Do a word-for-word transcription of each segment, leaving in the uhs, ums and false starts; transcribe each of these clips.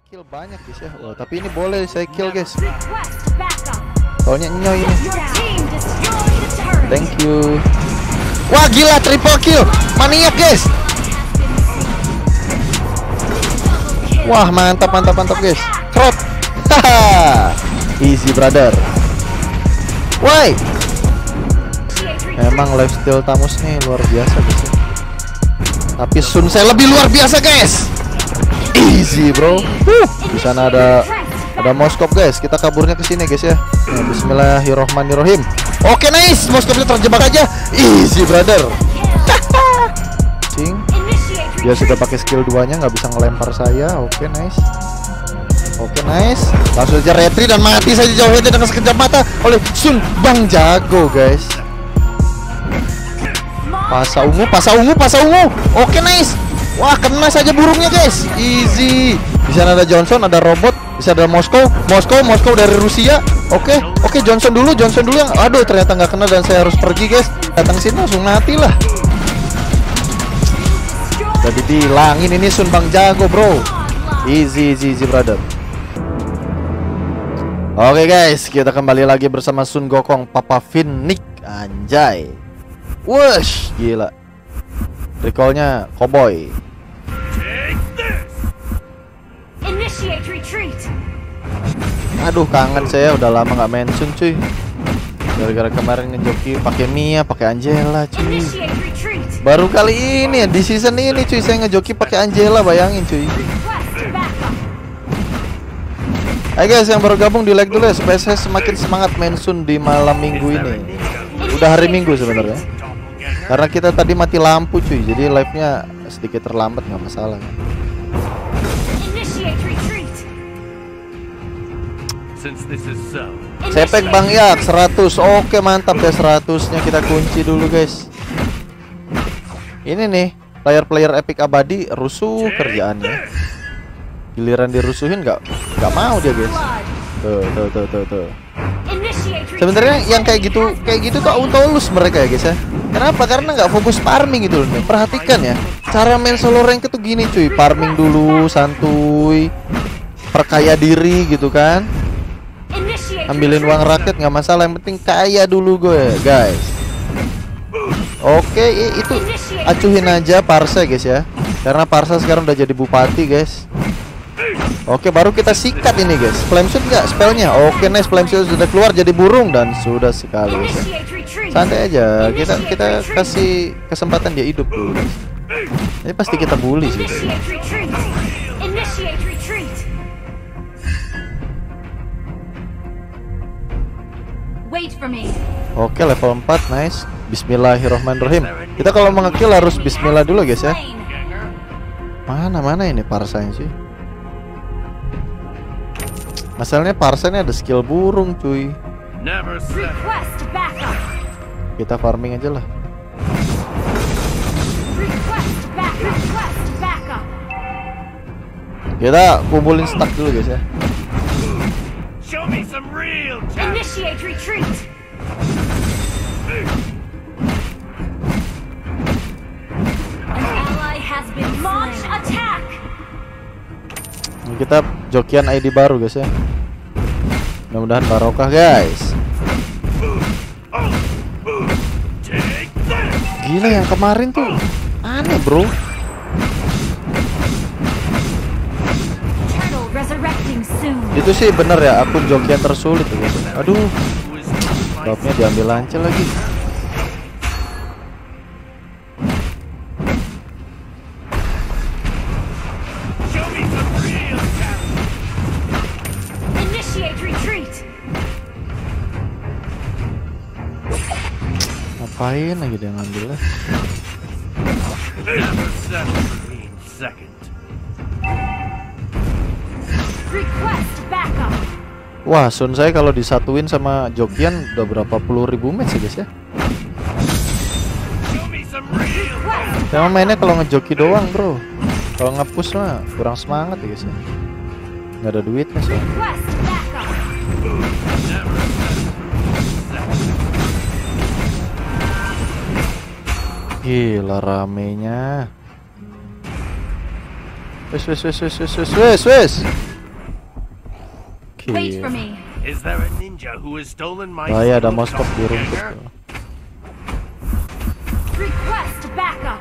kill banyak guys ya. Wah, tapi ini boleh saya kill guys. Soalnya nyoy ini. Thank you. Wah gila, triple kill. Maniak guys. Wah mantap mantap mantap guys. Crop. Haha. Easy brother. Woi. Emang lifestyle Tamus nih luar biasa guys ya. Tapi Sun saya lebih luar biasa guys. Easy bro. Uh, di sana ada ada Moskop guys. Kita kaburnya ke sini guys ya. Nah, bismillahirrohmanirrohim. Oke nice. Moskopnya terjebak aja. Easy brother. Cing. Dia sudah pakai skill duanya, nggak bisa ngelempar saya. Oke nice. Oke nice. Langsung aja retri dan mati saja jauh aja dengan sekejap mata oleh Sun. Bang jago guys. Pasa ungu, pasa ungu, pasa ungu. Oke nice. Wah kena saja burungnya guys. Easy. Di sana ada Johnson, ada robot. Bisa ada Moskow, Moskow, Moskow dari Rusia. Oke, oke Johnson dulu, Johnson dulu yang. Aduh ternyata nggak kena dan saya harus pergi guys. Datang sini langsung mati lah. Jadi dihilangin ini Sun Bang jago bro. Easy, easy, easy brother. Oke guys, kita kembali lagi bersama Sun Gokong, Papa Phoenix. Anjay. Wush, gila. Recallnya cowboy. Aduh kangen saya, udah lama nggak main Sun cuy. Gara-gara kemarin ngejoki pakai Mia, pakai Angela cuy. Baru kali ini di season ini cuy saya ngejoki pakai Angela, bayangin cuy. Ayo guys yang baru gabung di like dulu ya supaya saya semakin semangat main Sun di malam minggu ini. Udah hari Minggu sebenarnya. Karena kita tadi mati lampu cuy, jadi live-nya sedikit terlambat, nggak masalah kan? Sepek Bang Yak seratus. Oke mantap ya, seratusnya kita kunci dulu guys. Ini nih player-player epic abadi rusuh kerjaannya. Giliran dirusuhin nggak nggak mau dia guys. Tuh tuh tuh tuh tuh. Sebenarnya yang kayak gitu kayak gitu tuh autolus mereka ya guys ya. Kenapa? Karena nggak fokus farming gitu loh. Perhatikan ya, cara main solo rank itu gini cuy. Farming dulu, santuy, perkaya diri gitu kan. Ambilin uang rakyat nggak masalah, yang penting kaya dulu gue guys. Oke, itu acuhin aja Parsa guys ya. Karena Parsa sekarang udah jadi bupati guys. Oke, baru kita sikat ini guys. Flame shoot nggak spellnya? Oke nice, flame shoot sudah keluar jadi burung dan sudah sekali guys ya. Santai aja, kita kita kasih kesempatan dia hidup dulu guys. Ini pasti kita bully sih. Oke level empat nice. Bismillahirrohmanirrohim. Kita kalau mau nge-kill harus bismillah dulu guys ya. Mana mana ini Parsanya sih. Masalahnya Parsanya ada skill burung cuy. Kita farming aja lah. Kita kumpulin stack dulu guys ya. Initiate retreat. An ally has been launch attack. Kita jokian I D baru guys ya. Mudah-mudahan barokah guys. Gila yang kemarin tuh aneh bro. Itu sih bener ya, akun jokian tersulit ya guys. Aduh, babnya diambil lancel lagi. Ngapain lagi dia ngambilnya? Wah, Sun saya kalau disatuin sama jokian udah berapa puluh ribu match ya guys ya. Saya mainnya kalau ngejoki doang bro. Kalau nge-push mah kurang semangat ya guys ya. Nggak ada duitnya sih. Gila ramenya. Wes wes wes wes wes wes wes wes. Wait for me. Is there a ninja who has stolen my Oh ya, ada skill moskop di rumput doppelganger? tuh. Request backup.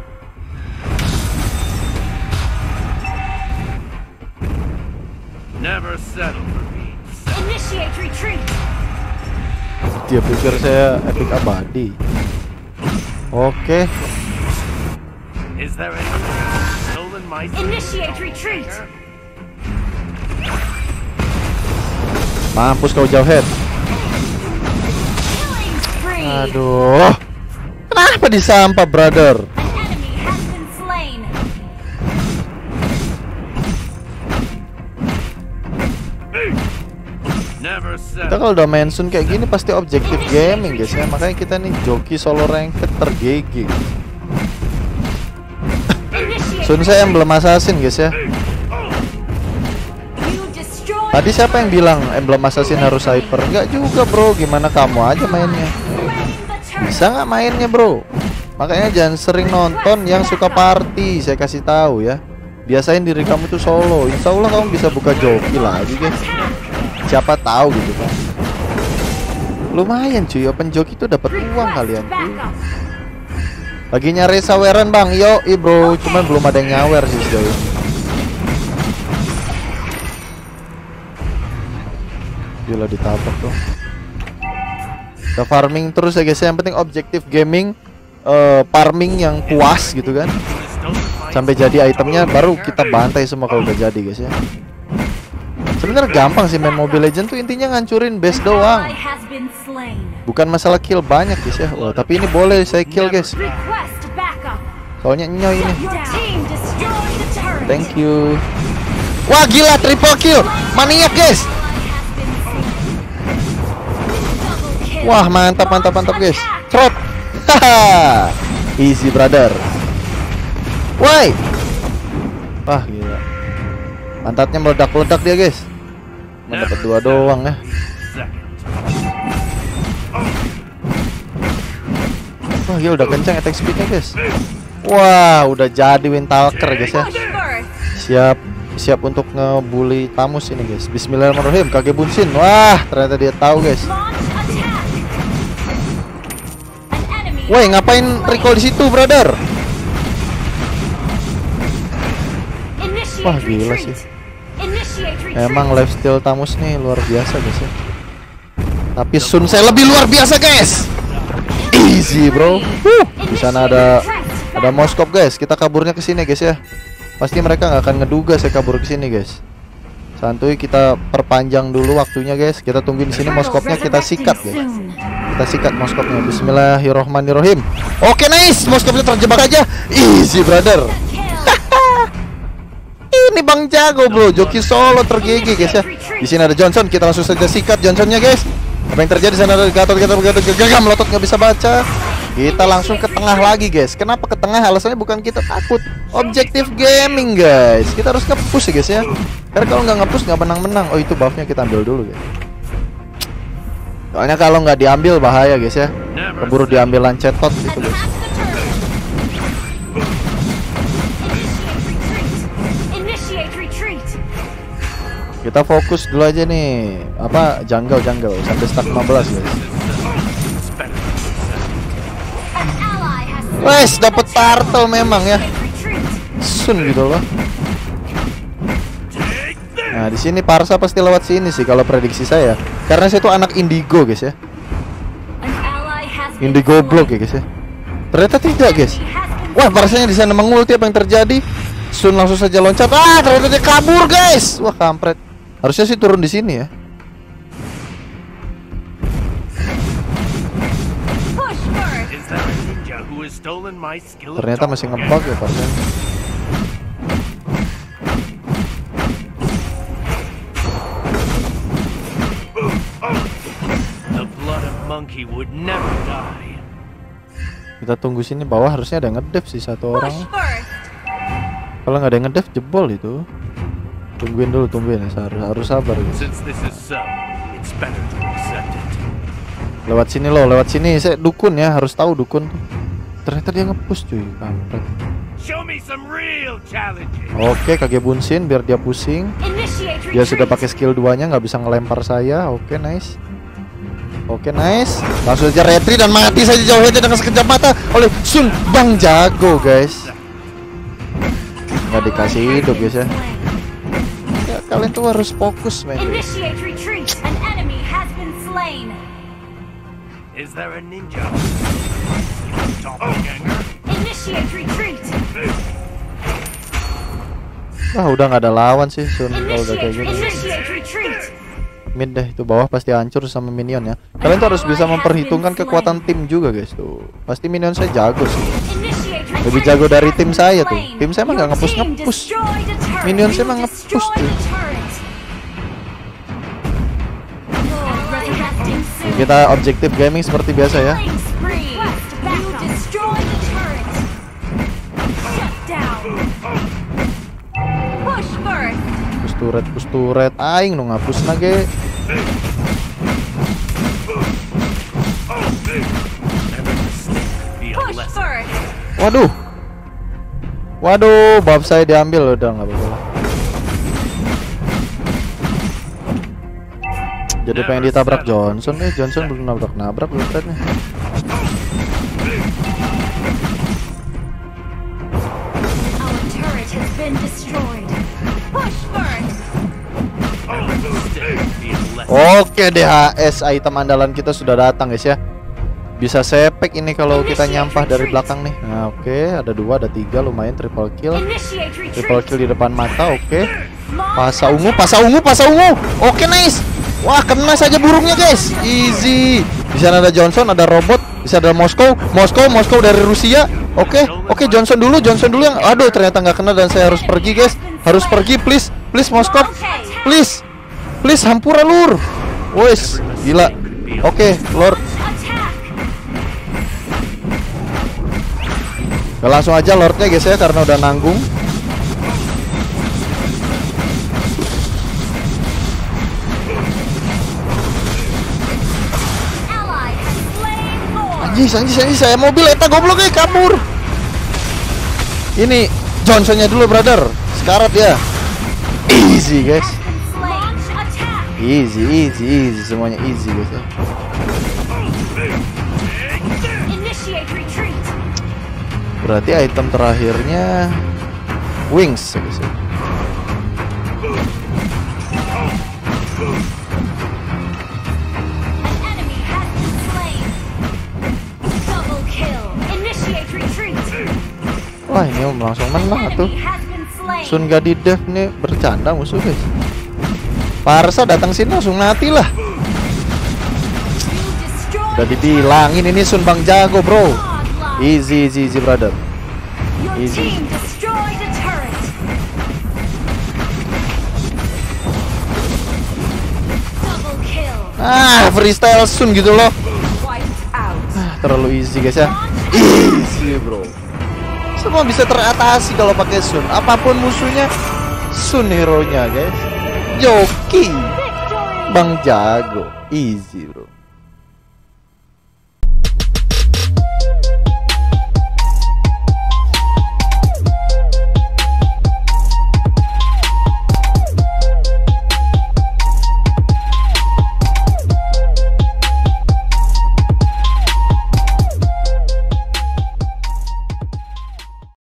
Never settle for being Initiate retreat. Dia pikir saya epic abadi. Oke, Is there a ninja who has stolen my skill Initiate retreat. doppelganger? mampus kau Jawhead. Killing spree. Aduh, kenapa disampah, brother? An enemy has been slain. Never Kita settle. kalau udah main Sun kayak gini pasti objektif gaming guys ya. Makanya kita nih joki solo ranked tergigi. Initiate Sun saya emblem assassin guys ya. You destroy. Tadi siapa yang bilang emblem assassin harus hyper? Enggak juga bro, gimana kamu aja mainnya? Slain the turret. Bisa nggak mainnya bro? Makanya jangan sering nonton yang suka party. Saya kasih tahu ya. Biasain diri kamu tuh solo. Insya Allah kamu bisa buka joki lagi guys. Siapa tahu gitu kan. Lumayan cuy, open joki tuh dapat uang kalian cuy. Backup. Lagi nyari saweran bang, yo i bro, cuman belum ada yang nyawer sih sejauh ini. Gila ditabrak tuh. Kita farming terus ya guys ya, yang penting objektif gaming, eh, farming yang puas gitu kan. Sampai jadi itemnya baru kita bantai semua kalau udah jadi guys ya. Sebenarnya gampang sih main Mobile Legends tuh, intinya ngancurin base doang. Ally has been slain. Bukan masalah kill banyak guys ya. Wah, tapi ini boleh saya kill guys. Request backup. Soalnya nyoy ini. Your team destroyed the turret. Thank you. Wah gila triple kill. Maniak guys. Ally has been slain. Double kill. Wah mantap mantap mantap guys. Attack. Trot. Haha. Easy brother. Woi. Wah gila. Pantatnya meledak-meledak dia guys. Mendapat dua doang ya. Wah gila udah kencang attack speednya guys. Wah udah jadi Windtalker guys ya. Push first. Siap siap untuk ngebully Tamus ini guys. Bismillahirrahmanirrahim. Kage Bunshin. Wah ternyata dia tahu guys. Launch attack. An enemy Woi has ngapain been slain. recall di situ brother? Initiate Wah, gila retreat. sih. Initiate retreat. Emang lifestyle Tamus nih luar biasa guys ya. Tapi Sun saya lebih luar biasa guys. Easy bro. Huh. Di sana ada ada moskop guys. Kita kaburnya ke sini guys ya. Pasti mereka nggak akan ngeduga saya kabur ke sini guys. Santuy kita perpanjang dulu waktunya guys. Kita tungguin di sini moskopnya, kita sikat guys. Kita sikat moskopnya. Bismillahirrohmanirrohim. Oke nice, moskopnya terjebak aja. Easy brother. Ini Bang Jago bro, joki solo tergigi guys ya. Di sini ada Johnson, kita langsung saja sikat Johnsonnya guys. Apa yang terjadi? Di sana ada Gatot, Gatot, Gatot, Gatot, melotot nggak bisa baca. Kita langsung ke tengah lagi guys. Kenapa ke tengah? Alasannya bukan kita takut, objektif gaming guys. Kita harus nge-push ya guys ya. Karena kalau nggak nge-push nggak menang-menang. Oh itu buffnya kita ambil dulu guys. Soalnya kalau nggak diambil bahaya guys ya. Keburu diambil lancetot gitu guys. Attack the turret. Initiate retreat. Initiate retreat. Kita fokus dulu aja nih. Apa jungle jungle sampai start lima belas guys. An ally has Wes dapat turtle memang ya. retreat. Sun gitu loh. Nah, di sini Parsa pasti lewat sini sih kalau prediksi saya. Karena saya tuh anak indigo, guys ya. An ally has been Indigo slain. block ya, guys ya. Ternyata tidak, guys. Wah, Parsanya di sana mengulti, apa yang terjadi? Sun langsung saja loncat. Ah, ternyata dia kabur, guys. Wah, kampret. Harusnya sih turun di sini ya. Push first. Is there a ninja who has stolen my skill of Ternyata masih ngebug ya Parsanya. The blood of monkey would never die. Kita tunggu sini bawah, harusnya ada yang ngedev sih satu orang. Push first. Kalau nggak ada yang ngedev jebol itu. Tungguin dulu, tungguin ya. Harus harus sabar guys. Since this is so, it's better to accept it. Lewat sini loh, lewat sini. Saya dukun ya, harus tahu dukun tuh. Ternyata dia nge-push cuy, kampret. Show me some real challenges. Oke, Kage Bunshin biar dia pusing. Initiate Dia sudah retreat. pakai skill duanya, nggak bisa ngelempar saya. Oke, nice. Oke, nice. Langsung aja retri dan mati saja jauhnya dengan sekejap mata oleh Sun Bang Jago, guys. Nggak dikasih hidup, guys ya. Ya, kalian tuh harus fokus, men. Initiate retreat. An enemy has been slain. Is there a ninja? Doppelganger? Initiate retreat. Wah, udah nggak ada lawan sih Sun kalau udah kayak Initiate, gini. initiate retreat. Mid deh, itu bawah pasti hancur sama minion ya. Kalian tuh harus bisa memperhitungkan kekuatan tim juga, guys. Tuh, pasti minion saya jago sih. Initiate Lebih retreat. jago dari tim saya tuh. Slain. Tim saya mah nggak Your nge-push team nge-push. destroyed a turret. Minion saya You mah nge-push destroyed tuh. a turret. Lord resurrecting soon. Kita objektif gaming seperti biasa ya. Killing spree. You destroyed the turret. Shut down. Push first. Push turret, push turret. Aing nu ngapus nage. Be a Push lesson. first. Waduh. Waduh, bab saya diambil udah nggak apa-apa. Jadi pengen ditabrak Johnson nih, Johnson belum nabrak-nabrak belum tadi. Our turret has been destroyed. Push first. Be a lesson. Oke, D H S item andalan kita sudah datang, guys ya. Bisa sepek ini kalau kita nyampah dari belakang nih. Nah, oke, ada dua, ada tiga, lumayan triple kill. Initiate Triple retreat. kill di depan mata, oke. Small Pasa ungu, pasa ungu, pasa ungu. Oke, nice. Wah, kena saja burungnya, guys. Easy. Di sana ada Johnson, ada robot, bisa ada Moskow, Moskow, Moskow dari Rusia. Oke, oke, Johnson dulu, Johnson dulu yang. Aduh, ternyata nggak kena dan saya harus pergi, guys. Harus pergi, please, please Moskow, please, please hampura lur. Wes, gila. Oke, Lord. attack. Gak langsung aja Lordnya, guys ya, karena udah nanggung. Ally has slain Lord. Anjis, anjis, anjis, saya mobil eta goblok eh kabur. Ini Johnsonnya dulu, brother. Sekarat ya. Easy, guys. Has been slain. Launch attack. Easy, easy, easy, semuanya easy, guys ya. Initiate retreat. Berarti item terakhirnya wings, guys ya. An enemy has been slain. Double kill. Initiate retreat. Wah, ini langsung menang tuh. Enemy has been slain. Sun gak di dev nih, bercanda musuh, guys. Parsa datang sini langsung mati lah. You destroyed Udah dibilangin ini Sun Bang Jago, bro. Godlike. Easy, easy, easy, brother. Your easy. team destroyed a turret. Double kill. Ah, freestyle Sun gitu loh. Wiped out. Ah, terlalu easy, guys ya. Easy, bro. Semua bisa teratasi kalau pakai Sun. Apapun musuhnya, Sun hero-nya, guys. Joki Victory. Bang Jago. Easy, bro.